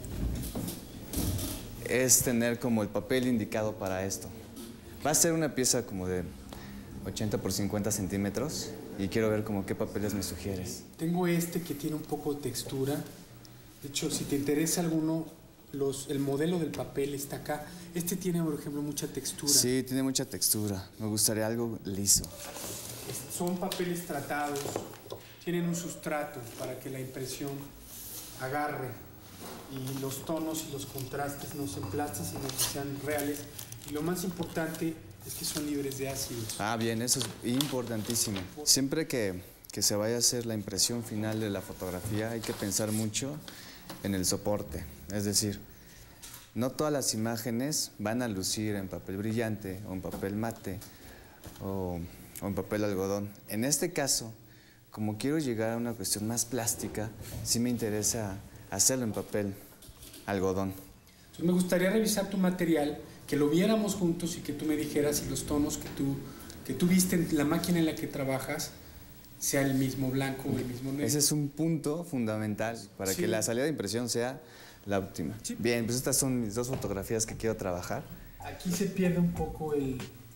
es tener como el papel indicado para esto. Va a ser una pieza como de 80 por 50 centímetros y quiero ver como qué papeles me sugieres. Tengo este que tiene un poco de textura. De hecho, si te interesa alguno, el modelo del papel está acá. Este tiene, por ejemplo, mucha textura. Sí, tiene mucha textura. Me gustaría algo liso. Son papeles tratados, tienen un sustrato para que la impresión agarre y los tonos y los contrastes no se emplasten, sino que sean reales. Y lo más importante es que son libres de ácidos. Ah, bien, eso es importantísimo. Siempre que se vaya a hacer la impresión final de la fotografía, hay que pensar mucho en el soporte. Es decir, no todas las imágenes van a lucir en papel brillante o en papel mate o en papel algodón. En este caso, como quiero llegar a una cuestión más plástica, sí me interesa hacerlo en papel algodón. Entonces me gustaría revisar tu material, que lo viéramos juntos y que tú me dijeras si los tonos que tú viste en la máquina en la que trabajas sea el mismo blanco o el mismo negro. Ese es un punto fundamental para que la salida de impresión sea la óptima. Sí. Bien, pues estas son mis dos fotografías que quiero trabajar. Aquí se pierde un poco el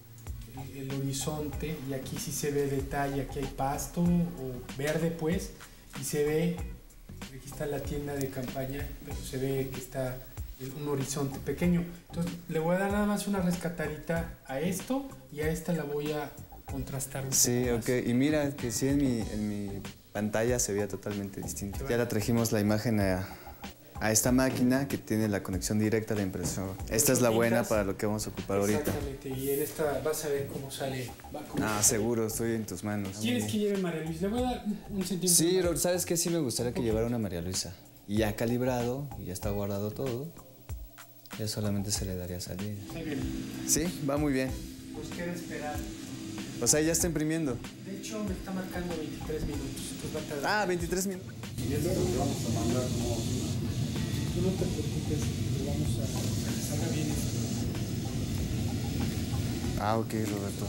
horizonte y aquí sí se ve detalle. Aquí hay pasto o verde, pues, y se ve, aquí está la tienda de campaña, pero se ve que está un horizonte pequeño. Entonces le voy a dar nada más una rescatadita a esto y a esta la voy a contrastar un poco. Sí, ok. Y mira que sí en mi pantalla se veía totalmente distinto. Ya la trajimos la imagen a esta máquina que tiene la conexión directa a la impresora. Esta es la buena para lo que vamos a ocupar ahorita. Exactamente, y en esta vas a ver cómo sale. Seguro, estoy en tus manos. ¿Quieres que lleve María Luisa? Le voy a dar un centímetro. Sí, pero ¿sabes qué? Sí me gustaría que llevara una María Luisa. Y ya calibrado, y ya está guardado todo, ya solamente se le daría salida. Muy bien. Sí, va muy bien. Pues queda esperar. O sea, ya está imprimiendo. De hecho, me está marcando 23 minutos. Entonces va a tardar. 23 minutos. Y eso lo vamos a mandar como... Tú no te preocupes, lo vamos a que salga bien esto. Ok, Roberto.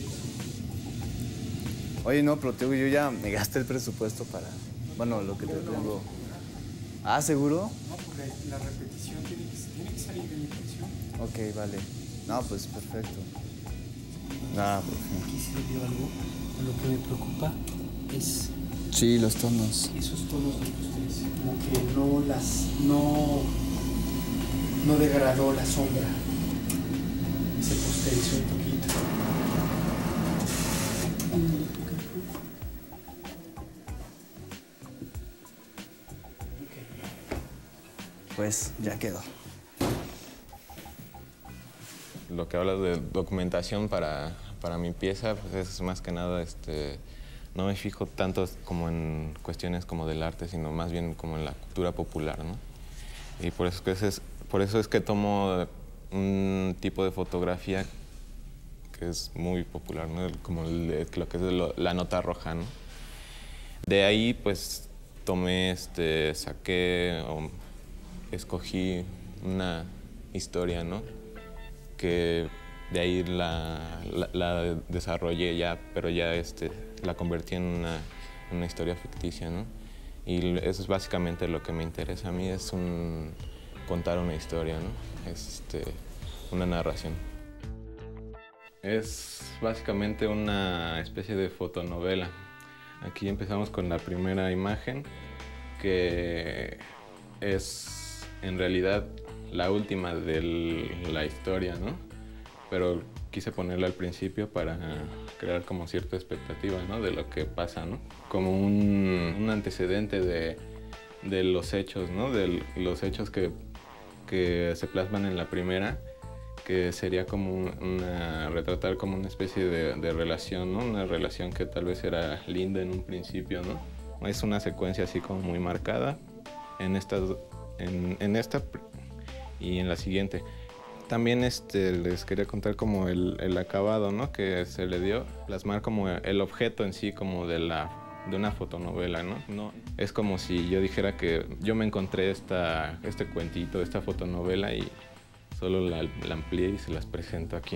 Oye, no, pero yo ya me gasté el presupuesto para... Bueno, lo que te tengo... ¿Seguro? No, porque la repetición tiene que salir de mi impresión. Ok, vale. No, pues perfecto. Aquí se le dio algo. Lo que me preocupa es... Sí, los tonos. Esos tonos que ustedes, como que no degradó la sombra. Y se posterizó un poquito. Pues ya quedó. Lo que hablas de documentación para mi pieza, pues es más que nada, no me fijo tanto como en cuestiones como del arte, sino más bien como en la cultura popular, ¿no? Y por eso es que tomo un tipo de fotografía que es muy popular, ¿no? Como lo que es la nota roja, ¿no? De ahí, pues, escogí una historia, ¿no? Que de ahí la desarrollé ya, pero ya la convertí en una historia ficticia, ¿no? Y eso es básicamente lo que me interesa a mí, es contar una historia, ¿no? Es una narración. Es básicamente una especie de fotonovela. Aquí empezamos con la primera imagen, que es en realidad la última de la historia, ¿no? Pero quise ponerla al principio para crear como cierta expectativa, ¿no? De lo que pasa, ¿no? Como un antecedente de los hechos, ¿no? De los hechos que se plasman en la primera, que sería como retratar como una especie de relación, ¿no? Una relación que tal vez era linda en un principio, ¿no? Es una secuencia así como muy marcada en esta y en la siguiente. También les quería contar como el acabado, ¿no? Que se le dio, plasmar como el objeto en sí como de una fotonovela, ¿no? Es como si yo dijera que yo me encontré este cuentito, esta fotonovela, y Solo la amplié y se las presento aquí.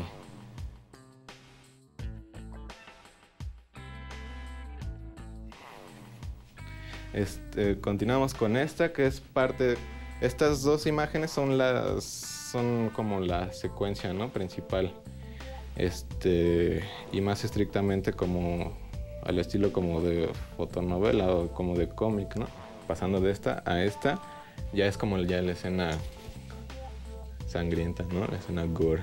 Continuamos con esta, que es parte... Estas dos imágenes son como la secuencia, ¿no?, principal. Y más estrictamente como al estilo como de fotonovela o como de cómic, ¿no? Pasando de esta a esta, ya es como ya la escena sangrienta, ¿no? La escena gore.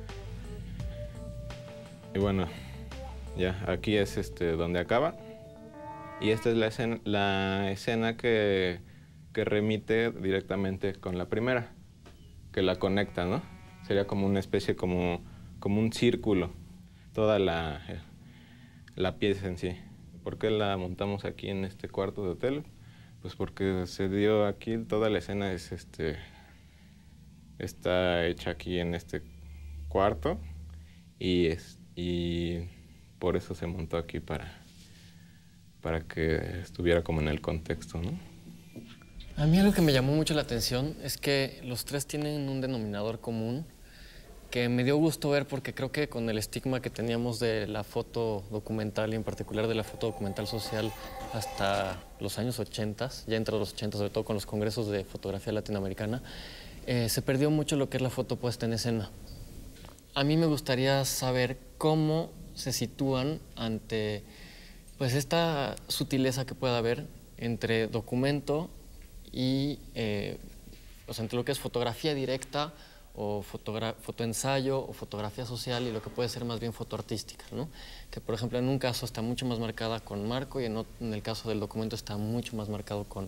Y bueno, ya aquí es donde acaba. Y esta es la escena que remite directamente con la primera, que la conecta, ¿no? Sería como una especie, como un círculo, toda la pieza en sí. ¿Por qué la montamos aquí en este cuarto de hotel? Pues porque se dio aquí, toda la escena está hecha aquí en este cuarto y por eso se montó aquí para que estuviera como en el contexto, ¿no? A mí algo que me llamó mucho la atención es que los tres tienen un denominador común que me dio gusto ver, porque creo que con el estigma que teníamos de la foto documental y en particular de la foto documental social hasta los años 80, ya entre los 80, sobre todo con los congresos de fotografía latinoamericana, se perdió mucho lo que es la foto puesta en escena. A mí me gustaría saber cómo se sitúan ante pues esta sutileza que pueda haber entre documento y o sea, entre lo que es fotografía directa o fotoensayo o fotografía social y lo que puede ser más bien fotoartística, ¿no? Que por ejemplo en un caso está mucho más marcada con Marco y en el caso del documento está mucho más marcado con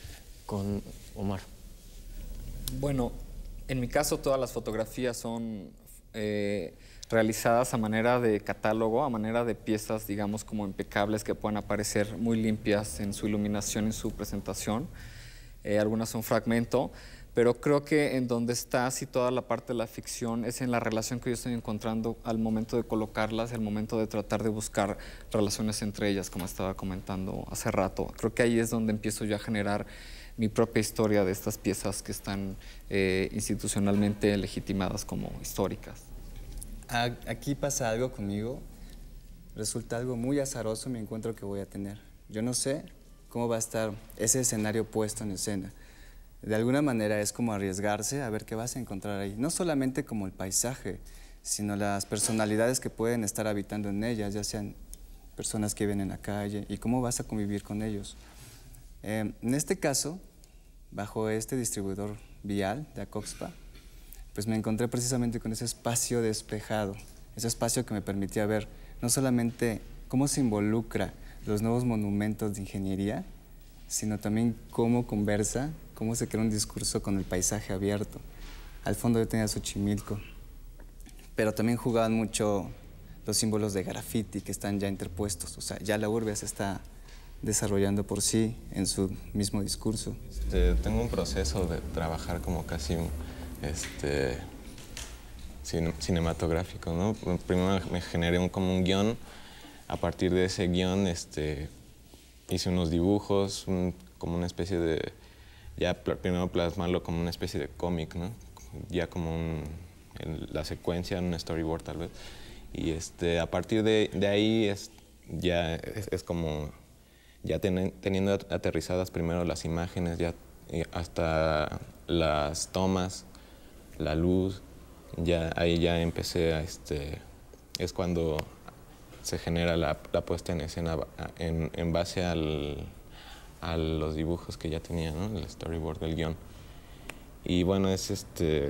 Omar. Bueno, en mi caso todas las fotografías son realizadas a manera de catálogo, a manera de piezas, digamos, como impecables que puedan aparecer muy limpias en su iluminación, en su presentación. Algunas son fragmento, pero creo que en donde está situada la parte de la ficción es en la relación que yo estoy encontrando al momento de colocarlas, al momento de tratar de buscar relaciones entre ellas, como estaba comentando hace rato. Creo que ahí es donde empiezo yo a generar mi propia historia de estas piezas que están institucionalmente legitimadas como históricas. Aquí pasa algo conmigo, resulta algo muy azaroso mi encuentro que voy a tener. Yo no sé cómo va a estar ese escenario puesto en escena. De alguna manera es como arriesgarse a ver qué vas a encontrar ahí. No solamente como el paisaje, sino las personalidades que pueden estar habitando en ellas, ya sean personas que viven en la calle, y cómo vas a convivir con ellos. En este caso, bajo este distribuidor vial de Acoxpa, pues me encontré precisamente con ese espacio despejado, ese espacio que me permitía ver no solamente cómo se involucra los nuevos monumentos de ingeniería, sino también cómo conversa, cómo se crea un discurso con el paisaje abierto. Al fondo yo tenía Xochimilco, pero también jugaban mucho los símbolos de graffiti que están ya interpuestos, o sea, ya la urbe se está desarrollando por sí en su mismo discurso. Tengo un proceso de trabajar como casi cinematográfico, ¿no? Primero me generé como un guión. A partir de ese guión hice unos dibujos, como una especie de... Ya primero plasmarlo como una especie de cómic, ¿no? Ya como la secuencia, un storyboard tal vez. Y a partir de ahí es como... Ya teniendo aterrizadas primero las imágenes, ya hasta las tomas, la luz, ahí ya empecé a... es cuando se genera la puesta en escena en base a los dibujos que ya tenía, ¿no? El storyboard del guión. Y bueno, es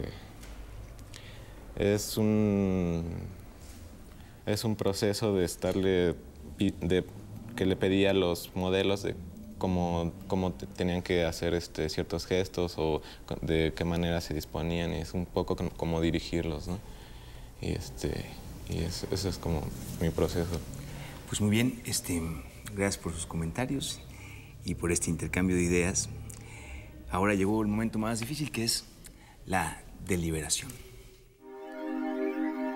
un proceso de estarle... que le pedía a los modelos de cómo tenían que hacer ciertos gestos o de qué manera se disponían, y es un poco como dirigirlos, ¿no? Y eso es como mi proceso. Pues muy bien, gracias por sus comentarios y por este intercambio de ideas. Ahora llegó el momento más difícil, que es la deliberación.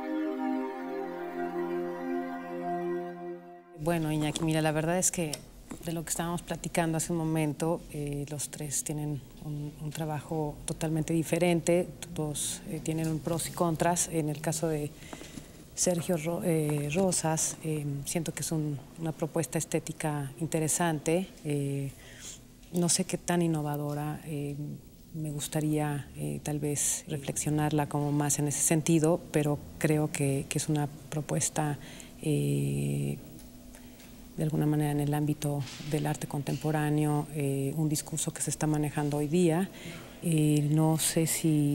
Bueno, Iñaki, mira, la verdad es que de lo que estábamos platicando hace un momento, los tres tienen un trabajo totalmente diferente, todos tienen un pros y contras. En el caso de Sergio Rosas, siento que es una propuesta estética interesante, no sé qué tan innovadora, me gustaría tal vez reflexionarla como más en ese sentido, pero creo que es una propuesta de alguna manera en el ámbito del arte contemporáneo, un discurso que se está manejando hoy día. No sé si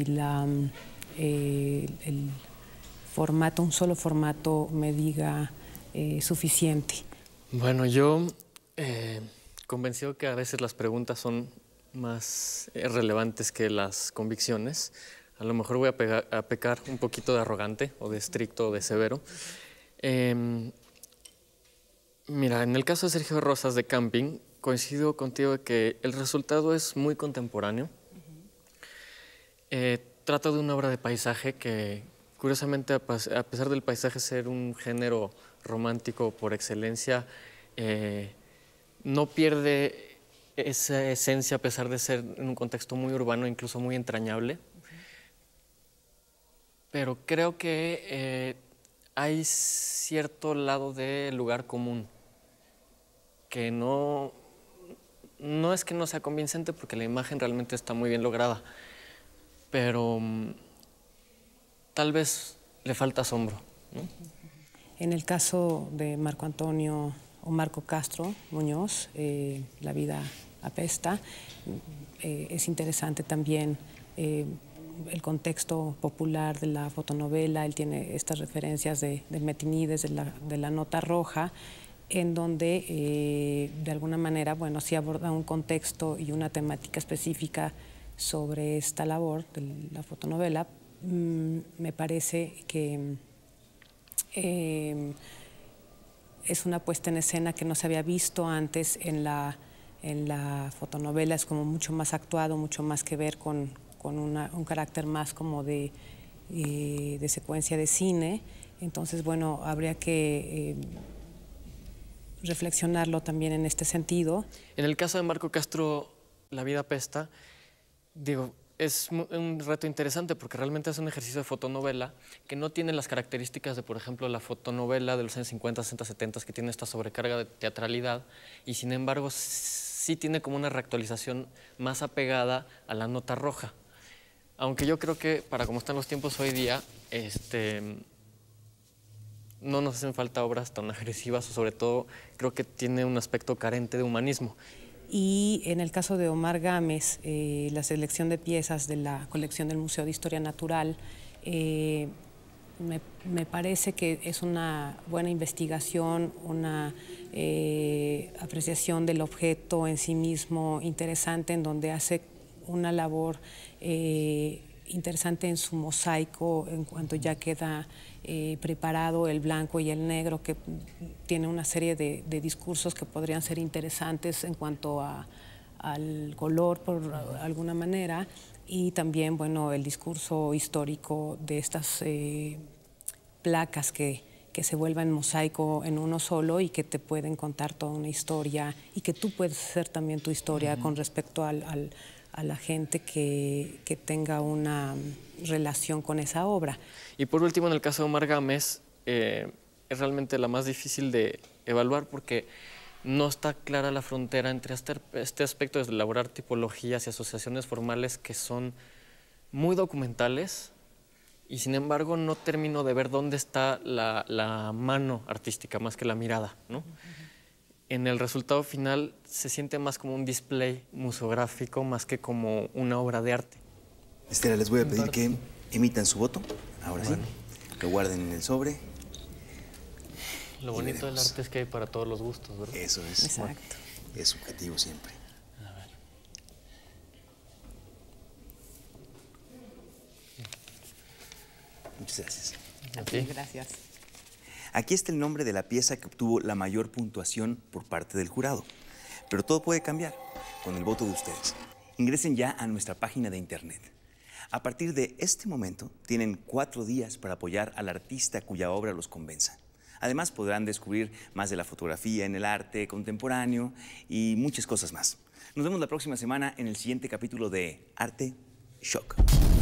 el formato, un solo formato me diga suficiente. Bueno, yo convencido que a veces las preguntas son más relevantes que las convicciones. A lo mejor voy a pecar un poquito de arrogante o de estricto o de severo. Mira, en el caso de Sergio Rosas de Camping, coincido contigo de que el resultado es muy contemporáneo. Trata de una obra de paisaje que, curiosamente, a pesar del paisaje ser un género romántico por excelencia, no pierde esa esencia a pesar de ser en un contexto muy urbano, incluso muy entrañable. Pero creo que hay cierto lado de lugar común que no es que no sea convincente, porque la imagen realmente está muy bien lograda, pero tal vez le falta asombro, ¿no? En el caso de Marco Antonio o Marco Castro Muñoz, La vida apesta, es interesante también el contexto popular de la fotonovela. Él tiene estas referencias de Metinides, de la nota roja, en donde de alguna manera, bueno, sí aborda un contexto y una temática específica sobre esta labor de la fotonovela. Me parece que es una puesta en escena que no se había visto antes en la fotonovela. Es como mucho más actuado, mucho más que ver con un carácter más como de secuencia de cine. Entonces, bueno, habría que reflexionarlo también en este sentido. En el caso de Marco Castro, La vida apesta, digo, es un reto interesante porque realmente es un ejercicio de fotonovela que no tiene las características de, por ejemplo, la fotonovela de los años 50, 60, 70, que tiene esta sobrecarga de teatralidad, y sin embargo sí tiene como una reactualización más apegada a la nota roja. Aunque yo creo que para como están los tiempos hoy día, no nos hacen falta obras tan agresivas, o sobre todo creo que tiene un aspecto carente de humanismo. Y en el caso de Omar Gámez, la selección de piezas de la colección del Museo de Historia Natural, me parece que es una buena investigación, una apreciación del objeto en sí mismo interesante, en donde hace una labor interesante en su mosaico, en cuanto ya queda preparado el blanco y el negro, que tiene una serie de discursos que podrían ser interesantes en cuanto al color, por alguna manera, y también, bueno, el discurso histórico de estas placas que se vuelven mosaico en uno solo y que te pueden contar toda una historia, y que tú puedes hacer también tu historia con respecto a la gente que tenga una relación con esa obra. Y por último, en el caso de Omar Gámez, es realmente la más difícil de evaluar porque no está clara la frontera entre este aspecto de elaborar tipologías y asociaciones formales que son muy documentales, y sin embargo no termino de ver dónde está la mano artística más que la mirada, ¿no? En el resultado final se siente más como un display museográfico más que como una obra de arte. Estela, les voy a pedir que emitan su voto, ahora sí, lo guarden en el sobre. Lo bonito del arte es que hay para todos los gustos, ¿verdad? Eso es. Exacto. Es subjetivo siempre. A ver. Muchas gracias. Okay. Gracias. Aquí está el nombre de la pieza que obtuvo la mayor puntuación por parte del jurado. Pero todo puede cambiar con el voto de ustedes. Ingresen ya a nuestra página de internet. A partir de este momento, tienen 4 días para apoyar al artista cuya obra los convenza. Además, podrán descubrir más de la fotografía en el arte contemporáneo y muchas cosas más. Nos vemos la próxima semana en el siguiente capítulo de Arte Shock.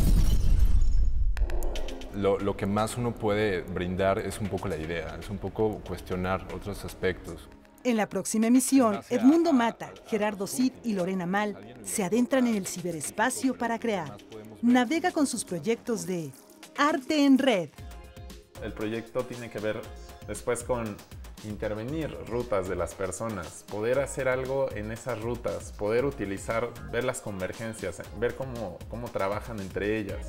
Lo que más uno puede brindar es un poco la idea, es un poco cuestionar otros aspectos. En la próxima emisión, Edmundo Mata, Gerardo Cid y Lorena Mal se adentran en el ciberespacio para crear. Navega con sus proyectos de Arte en Red. El proyecto tiene que ver después con intervenir rutas de las personas, poder hacer algo en esas rutas, poder utilizar, ver las convergencias, ver cómo trabajan entre ellas.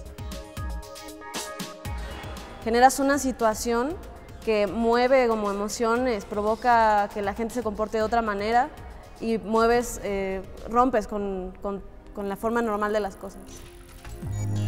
Generas una situación que mueve como emociones, provoca que la gente se comporte de otra manera y mueves, rompes con la forma normal de las cosas.